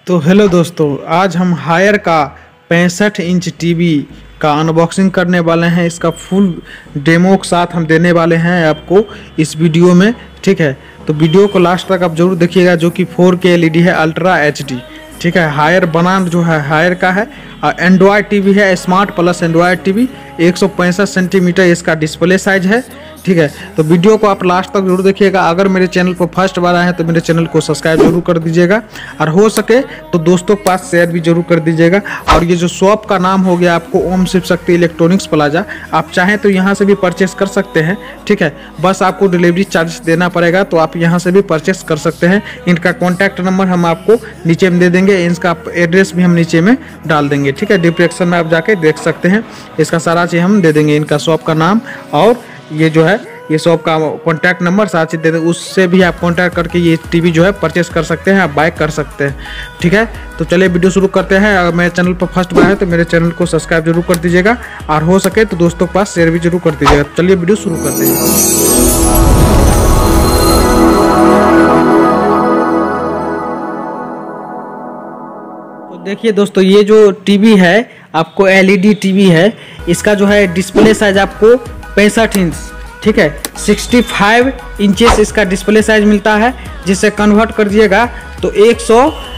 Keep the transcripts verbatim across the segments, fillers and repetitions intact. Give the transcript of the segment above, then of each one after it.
तो हेलो दोस्तों, आज हम हायर का पैंसठ इंच टीवी का अनबॉक्सिंग करने वाले हैं। इसका फुल डेमो के साथ हम देने वाले हैं आपको इस वीडियो में। ठीक है, तो वीडियो को लास्ट तक आप जरूर देखिएगा, जो कि four K L E D है, अल्ट्रा एच डी। ठीक है, हायर बनान जो है हायर का है और एंड्रॉयड टीवी है, स्मार्ट प्लस एंड्रॉयड टीवी। एक सौ पैंसठ सेंटीमीटर इसका डिस्प्ले साइज है। ठीक है, तो वीडियो को आप लास्ट तक जरूर देखिएगा। अगर मेरे चैनल पर फर्स्ट बार आए हैं तो मेरे चैनल को सब्सक्राइब जरूर कर दीजिएगा, और हो सके तो दोस्तों के पास शेयर भी जरूर कर दीजिएगा। और ये जो शॉप का नाम हो गया आपको ओम शिव शक्ति इलेक्ट्रॉनिक्स प्लाजा, आप चाहें तो यहाँ से भी परचेस कर सकते हैं। ठीक है, बस आपको डिलीवरी चार्ज देना पड़ेगा, तो आप यहाँ से भी परचेस कर सकते हैं। इनका कॉन्टैक्ट नंबर हम आपको नीचे में दे देंगे, इनका एड्रेस भी हम नीचे में डाल देंगे। ठीक है, डिस्क्रिप्शन में आप जाके देख सकते हैं, इसका सारा चीज़ हम दे देंगे, इनका शॉप का नाम और ये जो है ये शॉप का कॉन्टैक्ट नंबर साथ ही दे दें। उससे भी आप कॉन्टैक्ट करके ये टीवी जो है परचेस कर सकते हैं, आप बाय कर सकते हैं। ठीक है, तो चलिए वीडियो शुरू करते हैं। अगर मेरे चैनल पर फर्स्ट बार है तो मेरे चैनल को सब्सक्राइब जरूर कर दीजिएगा, और हो सके तो दोस्तों के पास शेयर भी जरूर कर दीजिएगा। चलिए वीडियो शुरू करते हैं। तो देखिए दोस्तों, ये जो टीवी है आपको एल ई डी टीवी है, इसका जो है डिस्प्ले साइज आपको पैंसठ इंच। ठीक है, पैंसठ इंचेस इसका डिस्प्ले साइज मिलता है, जिसे कन्वर्ट कर दिएगा तो एक सौ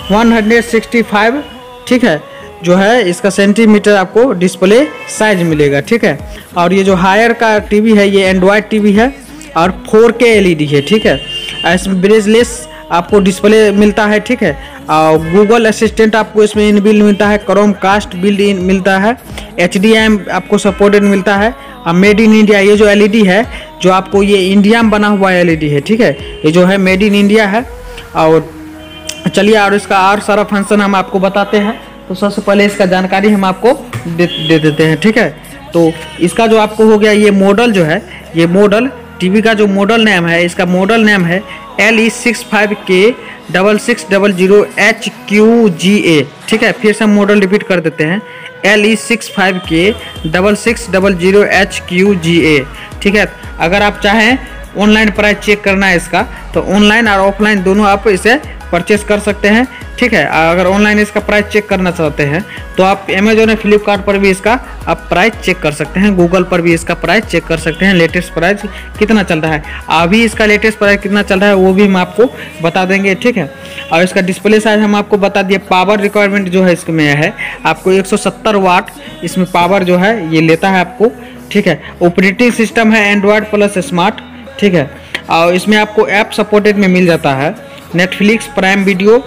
एक, ठीक है, जो है इसका सेंटीमीटर आपको डिस्प्ले साइज मिलेगा। ठीक है, और ये जो हायर का टीवी है ये एंड्रॉयड टीवी है और four K L E D है। ठीक है, इसमें ब्रेजलेस आपको डिस्प्ले मिलता है। ठीक है, और गूगल असिस्टेंट आपको इसमें इनबिल्ट मिलता है, क्रोम कास्ट बिल्ड इन मिलता है, एच डी एम आपको सपोर्टेड मिलता है, और मेड इन इंडिया ये जो एल ई डी है जो आपको ये इंडिया में बना हुआ एल ई डी है। ठीक है, ये जो है मेड इन इंडिया है। और चलिए, और इसका और सारा फंक्शन हम आपको बताते हैं। तो सबसे पहले इसका जानकारी हम आपको दे, दे देते हैं। ठीक है, तो इसका जो आपको हो गया ये मॉडल जो है, ये मॉडल टीवी का जो मॉडल नेम है, इसका मॉडल नेम है L E six five K double six double zero H Q G A. ठीक है, फिर से हम मॉडल रिपीट कर देते हैं, L E six five K double six double zero H Q G A. ठीक है, अगर आप चाहें ऑनलाइन प्राइस चेक करना है इसका, तो ऑनलाइन और ऑफलाइन दोनों आप इसे परचेस कर सकते हैं। ठीक है, अगर ऑनलाइन इसका प्राइस चेक करना चाहते हैं तो आप अमेजोन और फ्लिपकार्ट पर भी इसका आप प्राइस चेक कर सकते हैं, गूगल पर भी इसका प्राइस चेक कर सकते हैं, लेटेस्ट प्राइस कितना चल रहा है। अभी इसका लेटेस्ट प्राइस कितना चल रहा है वो भी हम आपको बता देंगे। ठीक है, और इसका डिस्प्ले साइज हम आपको बता दिए। पावर रिक्वायरमेंट जो है इसमें है आपको एक सौ सत्तर वाट इसमें पावर जो है ये लेता है आपको। ठीक है, ऑपरेटिंग सिस्टम है एंड्रॉयड प्लस स्मार्ट। ठीक है, और इसमें आपको ऐप सपोर्टेड में मिल जाता है, Netflix, Prime Video,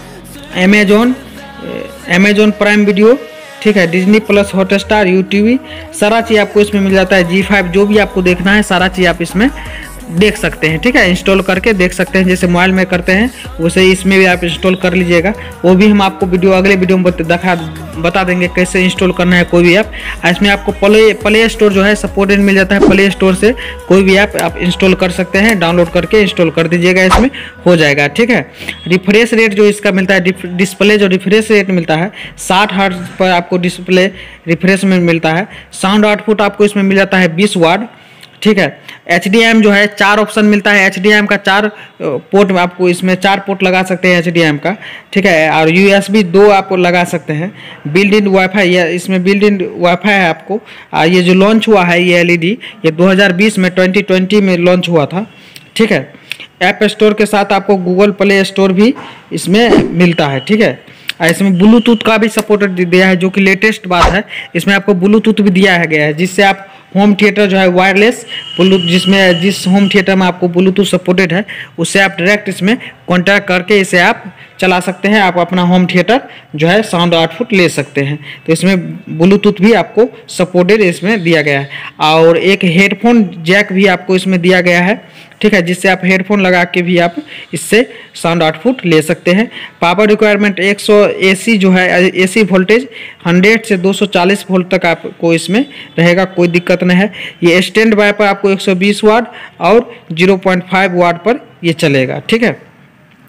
Amazon Amazon Prime Video. ठीक है, Disney plus, Hotstar, U T V, सारा चीज़ आपको इसमें मिल जाता है। जी फाइव जो भी आपको देखना है सारा चीज़ आप इसमें देख सकते हैं। ठीक है, इंस्टॉल करके देख सकते हैं, जैसे मोबाइल में करते हैं वैसे इसमें भी आप इंस्टॉल कर लीजिएगा। वो भी हम आपको वीडियो अगले वीडियो में दिखा बता देंगे कैसे इंस्टॉल करना है कोई भी ऐप। इसमें आपको प्ले प्ले स्टोर जो है सपोर्टेड मिल जाता है, प्ले स्टोर से कोई भी ऐप आप इंस्टॉल कर सकते हैं, डाउनलोड करके इंस्टॉल कर दीजिएगा, इसमें हो जाएगा। ठीक है, रिफ्रेश रेट जो इसका मिलता है, डिस्प्ले जो रिफ्रेश रेट मिलता है साठ हर्ट्ज पर आपको डिस्प्ले रिफ्रेश में मिलता है। साउंड आउटपुट आपको इसमें मिल जाता है बीस वाट। ठीक है, एच डी एम जो है चार ऑप्शन मिलता है, एच डी एम का चार पोर्ट आपको इसमें चार पोर्ट लगा सकते हैं एच डी एम का। ठीक है, और यू एस बी दो आप लगा सकते हैं। बिल्ड इन वाईफाई, ये इसमें बिल्ड इन वाईफाई है आपको। ये जो लॉन्च हुआ है ये एल ई डी ये दो हज़ार बीस में ट्वेंटी ट्वेंटी में लॉन्च हुआ था। ठीक है, ऐप स्टोर के साथ आपको गूगल प्ले स्टोर भी इसमें मिलता है। ठीक है, इसमें ब्लूटूथ का भी सपोर्ट दिया है, जो कि लेटेस्ट बात है, इसमें आपको ब्लूटूथ भी दिया है गया है, जिससे आप होम थिएटर जो है वायरलेस ब्लूटूथ, जिसमें जिस होम थिएटर में आपको ब्लूटूथ सपोर्टेड है उससे आप डायरेक्ट इसमें कॉन्टैक्ट करके इसे आप चला सकते हैं। आप अपना होम थिएटर जो है साउंड आउटपुट ले सकते हैं। तो इसमें ब्लूटूथ भी आपको सपोर्टेड इसमें दिया गया है, और एक हेडफोन जैक भी आपको इसमें दिया गया है। ठीक है, जिससे आप हेडफोन लगा के भी आप इससे साउंड आउटपुट ले सकते हैं। पावर रिक्वायरमेंट एक सौ एसी जो है एसी वोल्टेज सौ से दो सौ चालीस वोल्ट तक आपको इसमें रहेगा, कोई दिक्कत नहीं है। ये स्टैंड बाय पर आपको एक सौ बीस वाट और ज़ीरो पॉइंट फाइव वाट पर ये चलेगा। ठीक है,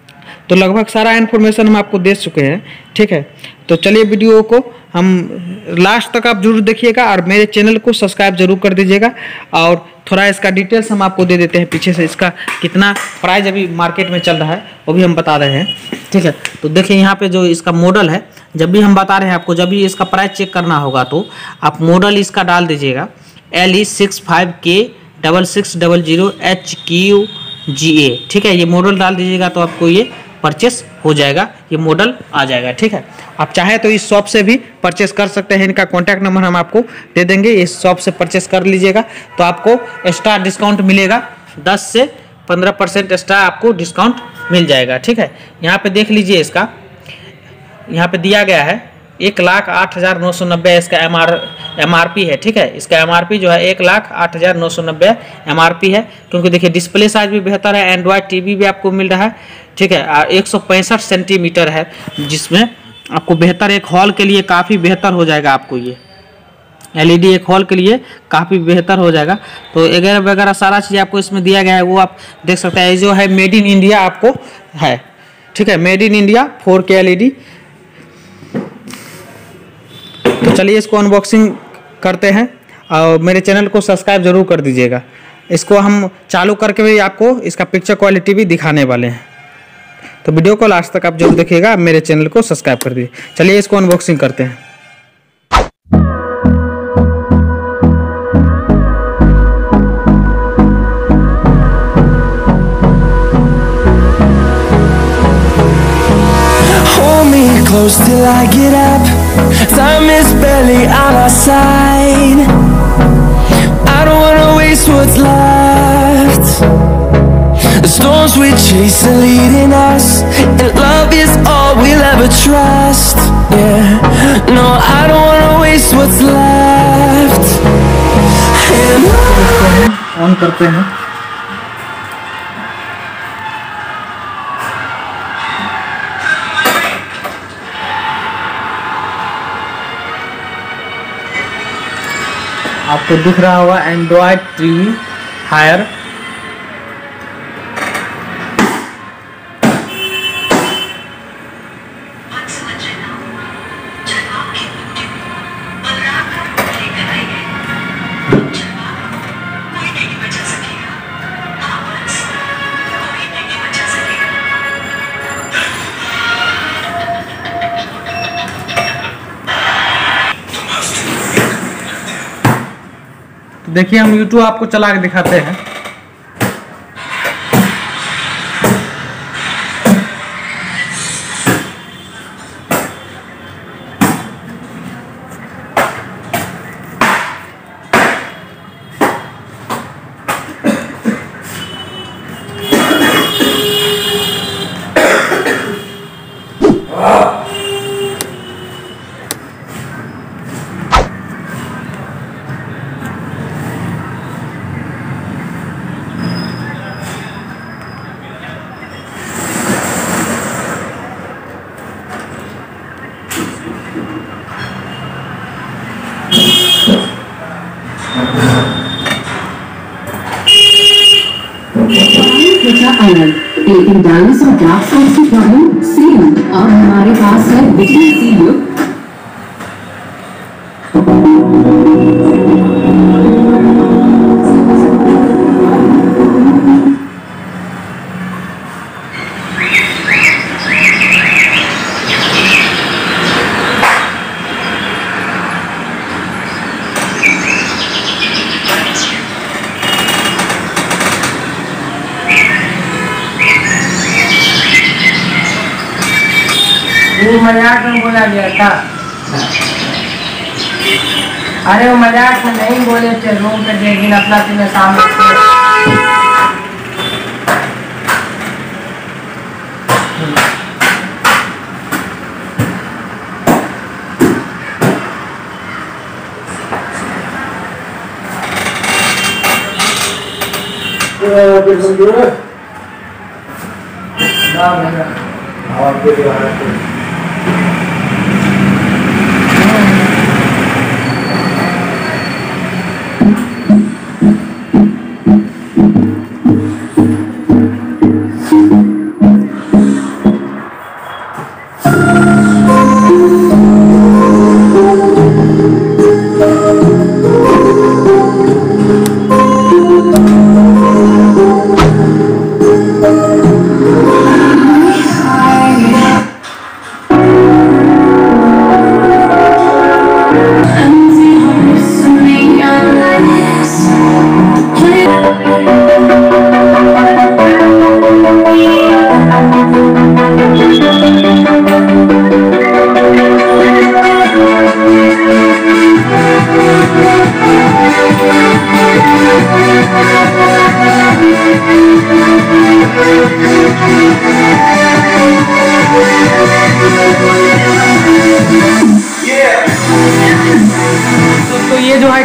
तो लगभग सारा इन्फॉर्मेशन हम आपको दे चुके हैं, ठीक है। तो चलिए वीडियो को हम लास्ट तक आप जरूर देखिएगा और मेरे चैनल को सब्सक्राइब जरूर कर दीजिएगा। और थोड़ा इसका डिटेल्स हम आपको दे देते हैं पीछे से, इसका कितना प्राइस अभी मार्केट में चल रहा है वो भी हम बता रहे हैं, ठीक है। तो देखिए यहाँ पे जो इसका मॉडल है, जब भी हम बता रहे हैं आपको, जब भी इसका प्राइस चेक करना होगा तो आप मॉडल इसका डाल दीजिएगा L E six five K double six double zero H Q G A, ठीक है। ये मॉडल डाल दीजिएगा तो आपको ये परचेस हो जाएगा, ये मॉडल आ जाएगा, ठीक है। आप चाहे तो इस शॉप से भी परचेस कर सकते हैं, इनका कॉन्टैक्ट नंबर हम आपको दे देंगे, इस शॉप से परचेस कर लीजिएगा तो आपको एक्स्ट्रा डिस्काउंट मिलेगा, दस से पंद्रह परसेंट एक्स्ट्रा आपको डिस्काउंट मिल जाएगा, ठीक है। यहाँ पे देख लीजिए, इसका यहाँ पे दिया गया है एक लाख आठ हज़ार नौ सौ नब्बे इसका M R M R P है, ठीक है। इसका एम आर पी जो है एक लाख आठ हज़ार नौ सौ नब्बे एम आर पी है, क्योंकि देखिए डिस्प्ले साइज भी बेहतर है, एंड्रॉयड टीवी भी आपको मिल रहा है, ठीक है। एक सौ पैंसठ सेंटीमीटर है, जिसमें आपको बेहतर एक हॉल के लिए काफ़ी बेहतर हो जाएगा, आपको ये एलईडी एक हॉल के लिए काफ़ी बेहतर हो जाएगा। तो वगैरह वगैरह सारा चीज़ आपको इसमें दिया गया है, वो आप देख सकते हैं। जो है मेड इन इंडिया आपको है, ठीक है, made in India four K LED. तो चलिए इसको अनबॉक्सिंग करते हैं और मेरे चैनल को सब्सक्राइब जरूर कर दीजिएगा। इसको हम चालू करके भी आपको इसका पिक्चर क्वालिटी भी दिखाने वाले हैं, तो वीडियो को लास्ट तक आप जरूर देखिएगा, मेरे चैनल को सब्सक्राइब कर दीजिए। चलिए इसको अनबॉक्सिंग करते हैं। Close till I get up, time is barely on our side. I don't wanna waste what's left. The storms we chase are leading us, and love is all we'll ever trust. Yeah, no, I don't wanna waste what's left. And on करते हैं। आपको दिख रहा होगा Android TV higher, देखिए हम YouTube आपको चला के दिखाते हैं। लेकिन डायनासोर डार्क साइड से प्रॉब्लम सेम। अब हमारे पास है बिजली सीलियो। वो मजाक में बोला गया था। अरे वो मजाक में नहीं बोले थे रूम पे, लेकिन अपना तुम्हें सामने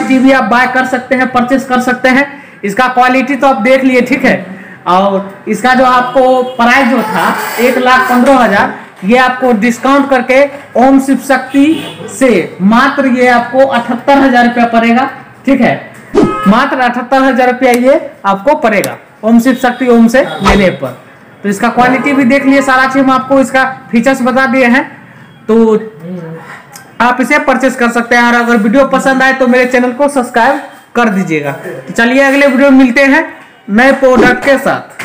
टीवी आप बाय कर सकते हैं, परचेस कर सकते हैं। इसका क्वालिटी तो आप देख लिए, ठीक है। और इसका जो आपको प्राइस जो था एक लाख पंद्रह हजार, ये आपको डिस्काउंट करके ओम शिव शक्ति से मात्र ये आपको अठहत्तर हजार रुपया पड़ेगा, ठीक है। मात्र अठहत्तर हजार रुपया ये आपको पड़ेगा ओम शिव शक्ति ओम से लेने पर। तो इसका क्वालिटी भी देख लिए, सारा चीज हम आपको इसका फीचर्स बता दिए हैं, तो आप इसे परचेस कर सकते हैं। और अगर वीडियो पसंद आए तो मेरे चैनल को सब्सक्राइब कर दीजिएगा। तो चलिए अगले वीडियो में मिलते हैं नए प्रोडक्ट के साथ।